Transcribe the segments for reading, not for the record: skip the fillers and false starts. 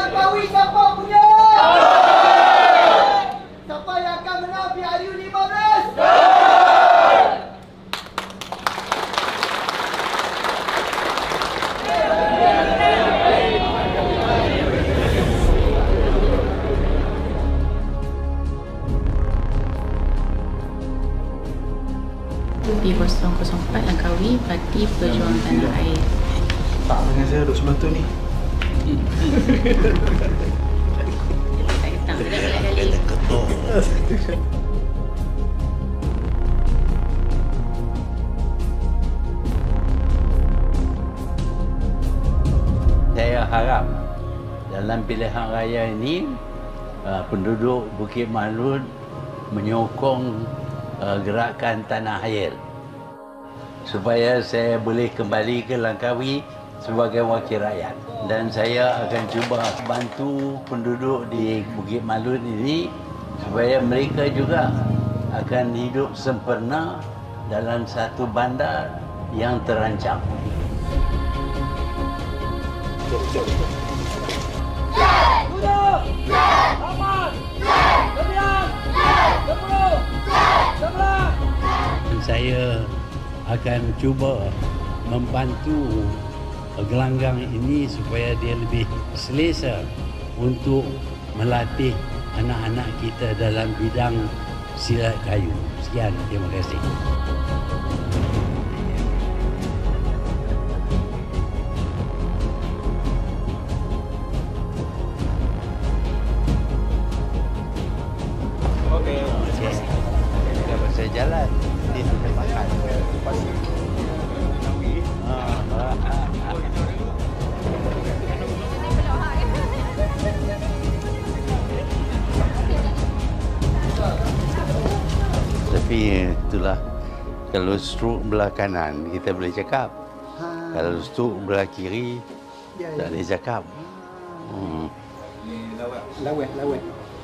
Langkawi siapa punya? Siapa yang akan menang PRU 15? P004 Langkawi, Parti Perjuangan Tanah Air. Tak dengan saya duduk sebelah tu ni. Tak kali. Saya harap dalam pilihan raya ini penduduk Bukit Malun menyokong gerakan Tanah Air supaya saya boleh kembali ke Langkawi sebagai wakil rakyat, dan saya akan cuba bantu penduduk di Bukit Malun ini supaya mereka juga akan hidup sempurna dalam satu bandar yang terancam. Saya akan cuba membantu gelanggang ini supaya dia lebih selesa untuk melatih anak-anak kita dalam bidang silat kayu. Sekian, terima kasih. Okey. Kalau saya jalan, dia sudah makan. Tapi itulah, kalau stroke belah kanan kita boleh cakap. Kalau stroke belah kiri tak boleh cakap. Lawet.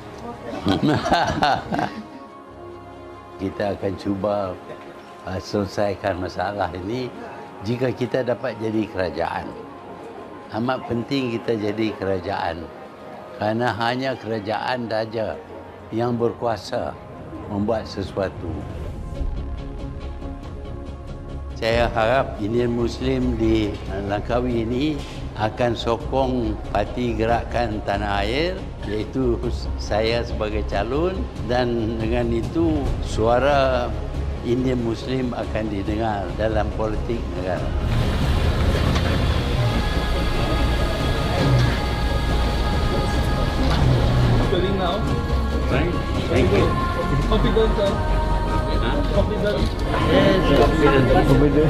Kita akan cuba selesaikan masalah ini jika kita dapat jadi kerajaan. Amat penting kita jadi kerajaan, kerana hanya kerajaan saja yang berkuasa membuat sesuatu. Saya harap Indian Muslim di Langkawi ini akan sokong Parti Gerakan Tanah Air, iaitu saya sebagai calon, dan dengan itu suara Indian Muslim akan didengar dalam politik negara. Feeling now? Thank you. Confident, sir? Confident? Yes, confident.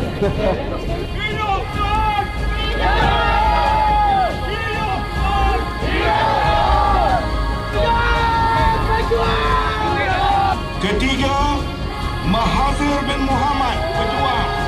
Ketiga, Mahathir bin Mohamad, pejuang.